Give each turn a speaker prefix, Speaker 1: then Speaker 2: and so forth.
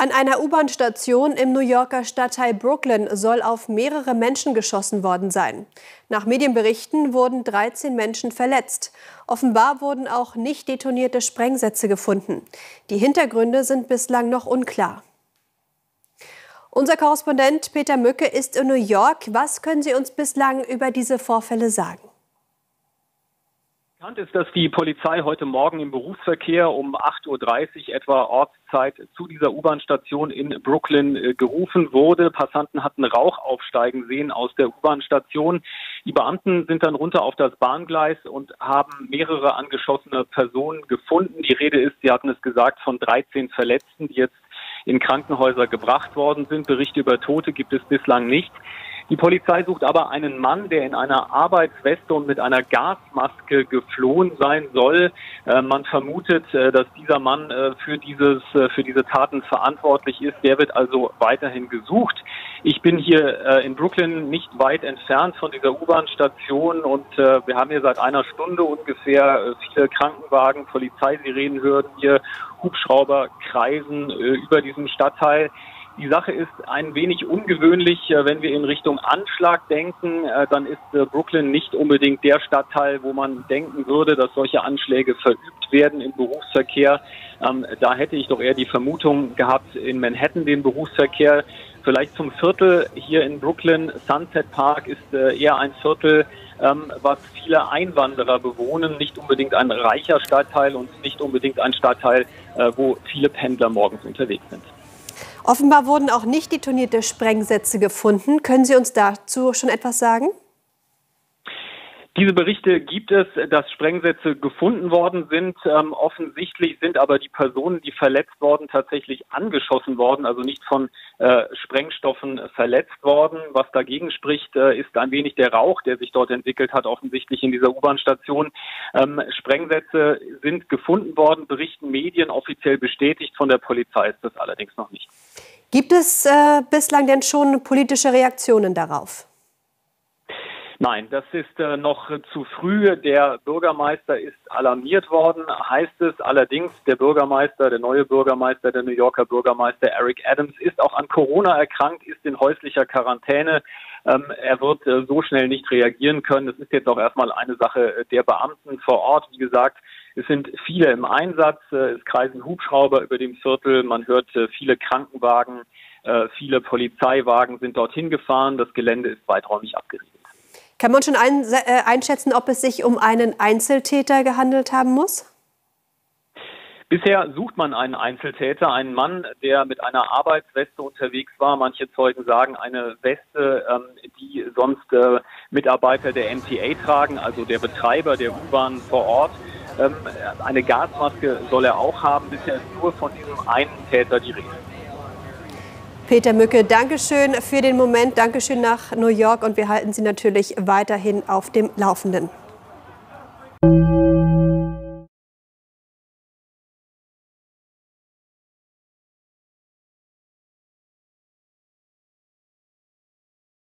Speaker 1: An einer U-Bahn-Station im New Yorker Stadtteil Brooklyn soll auf mehrere Menschen geschossen worden sein. Nach Medienberichten wurden 13 Menschen verletzt. Offenbar wurden auch nicht detonierte Sprengsätze gefunden. Die Hintergründe sind bislang noch unklar. Unser Korrespondent Peter Mücke ist in New York. Was können Sie uns bislang über diese Vorfälle sagen?
Speaker 2: Bekannt ist, dass die Polizei heute Morgen im Berufsverkehr um 8:30 Uhr etwa Ortszeit zu dieser U-Bahn-Station in Brooklyn gerufen wurde. Passanten hatten Rauch aufsteigen sehen aus der U-Bahn-Station. Die Beamten sind dann runter auf das Bahngleis und haben mehrere angeschossene Personen gefunden. Die Rede ist, Sie hatten es gesagt, von 13 Verletzten, die jetzt in Krankenhäuser gebracht worden sind. Berichte über Tote gibt es bislang nicht. Die Polizei sucht aber einen Mann, der in einer Arbeitsweste und mit einer Gasmaske geflohen sein soll. Man vermutet, dass dieser Mann für diese Taten verantwortlich ist. Der wird also weiterhin gesucht. Ich bin hier in Brooklyn nicht weit entfernt von dieser U-Bahn-Station und wir haben hier seit einer Stunde ungefähr viele Krankenwagen, Polizeisirenen hören hier, Hubschrauber kreisen über diesem Stadtteil. Die Sache ist ein wenig ungewöhnlich, wenn wir in Richtung Anschlag denken, dann ist Brooklyn nicht unbedingt der Stadtteil, wo man denken würde, dass solche Anschläge verübt werden im Berufsverkehr. Da hätte ich doch eher die Vermutung gehabt, in Manhattan den Berufsverkehr vielleicht zum Viertel hier in Brooklyn. Sunset Park ist eher ein Viertel, was viele Einwanderer bewohnen, nicht unbedingt ein reicher Stadtteil und nicht unbedingt ein Stadtteil, wo viele Pendler morgens unterwegs sind.
Speaker 1: Offenbar wurden auch nicht detonierte Sprengsätze gefunden. Können Sie uns dazu schon etwas sagen?
Speaker 2: Diese Berichte gibt es, dass Sprengsätze gefunden worden sind. Offensichtlich sind aber die Personen, die verletzt wurden, tatsächlich angeschossen worden, also nicht von Sprengstoffen verletzt worden. Was dagegen spricht, ist ein wenig der Rauch, der sich dort entwickelt hat, offensichtlich in dieser U-Bahn-Station. Sprengsätze sind gefunden worden, berichten Medien, offiziell bestätigt von der Polizei ist das allerdings noch nicht.
Speaker 1: Gibt es bislang denn schon politische Reaktionen darauf?
Speaker 2: Nein, das ist noch zu früh. Der Bürgermeister ist alarmiert worden, heißt es. Allerdings der neue Bürgermeister, der New Yorker Bürgermeister Eric Adams, ist auch an Corona erkrankt, ist in häuslicher Quarantäne. Er wird so schnell nicht reagieren können. Das ist jetzt auch erstmal eine Sache der Beamten vor Ort. Wie gesagt, es sind viele im Einsatz. Es kreisen Hubschrauber über dem Viertel. Man hört viele Krankenwagen, viele Polizeiwagen sind dorthin gefahren. Das Gelände ist weiträumig abgeriegelt.
Speaker 1: Kann man schon einschätzen, ob es sich um einen Einzeltäter gehandelt haben muss?
Speaker 2: Bisher sucht man einen Einzeltäter, einen Mann, der mit einer Arbeitsweste unterwegs war. Manche Zeugen sagen, eine Weste, die sonst Mitarbeiter der MTA tragen, also der Betreiber der U-Bahn vor Ort. Eine Gasmaske soll er auch haben. Bisher ist nur von diesem einen Täter die Rede.
Speaker 1: Peter Mücke, Dankeschön für den Moment, Dankeschön nach New York und wir halten Sie natürlich weiterhin auf dem Laufenden.